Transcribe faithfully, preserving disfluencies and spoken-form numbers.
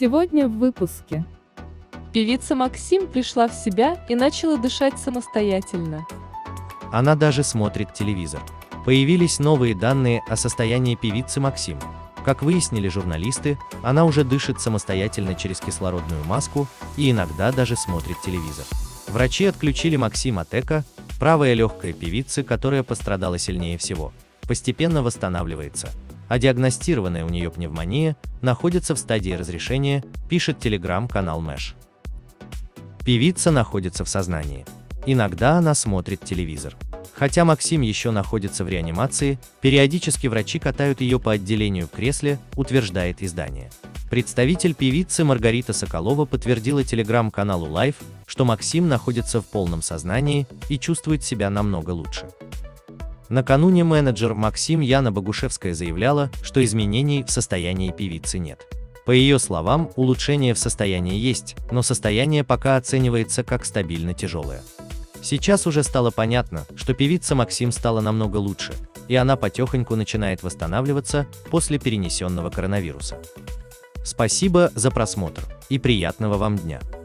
Сегодня в выпуске. Певица Максим пришла в себя и начала дышать самостоятельно. Она даже смотрит телевизор. Появились новые данные о состоянии певицы Максим. Как выяснили журналисты, она уже дышит самостоятельно через кислородную маску и иногда даже смотрит телевизор. Врачи отключили Максим от эко, правое легкое певицы, которая пострадала сильнее всего, постепенно восстанавливается, а диагностированная у нее пневмония находится в стадии разрешения, пишет телеграм-канал Мэш. Певица находится в сознании. Иногда она смотрит телевизор. Хотя Максим еще находится в реанимации, периодически врачи катают ее по отделению в кресле, утверждает издание. Представитель певицы Маргарита Соколова подтвердила телеграм-каналу Live, что Максим находится в полном сознании и чувствует себя намного лучше. Накануне менеджер Максим Яна Богушевская заявляла, что изменений в состоянии певицы нет. По ее словам, улучшение в состоянии есть, но состояние пока оценивается как стабильно тяжелое. Сейчас уже стало понятно, что певица Максим стала намного лучше, и она потихоньку начинает восстанавливаться после перенесенного коронавируса. Спасибо за просмотр и приятного вам дня!